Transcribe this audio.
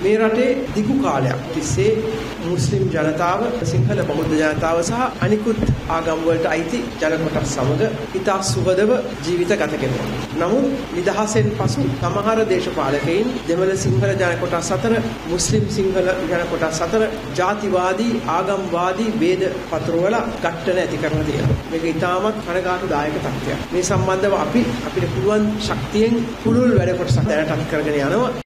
මේ රටේ දිගු කාලයක් තිස්සේ මුස්ලිම් ජනතාව, සිංහල බෞද්ධ ජනතාව සහ අනිකුත් ආගම් වලට අයිති ජන කොටස් සමග ඉතා සුහදව ජීවිත ගත කෙරුවා. නමුත් නිදහසෙන් පසු සමහර දේශපාලකයින් දෙමළ සිංහල ජන කොටස් අතර, මුස්ලිම් සිංහල ජන කොටස් අතර ජාතිවාදී, ආගම්වාදී ભેද පතුරවලා ගැට්ටන ඇති කරන තියෙනවා. මේක ඉතාමත් කනගාටුදායක තත්ත්වයක්. මේ සම්බන්ධව අපිට පුළුවන් ශක්තියෙන් පුළුල් වැඩ කොටසක් දැනටත් කරගෙන යනවා.